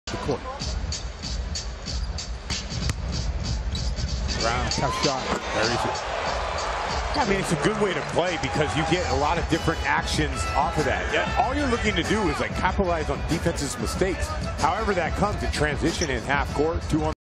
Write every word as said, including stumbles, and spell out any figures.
the court. Brown, Tough shot. very easy. I mean, it's a good way to play because you get a lot of different actions off of that. Yeah, all you're looking to do is like capitalize on defense's mistakes. However that comes, to transition in half court, two on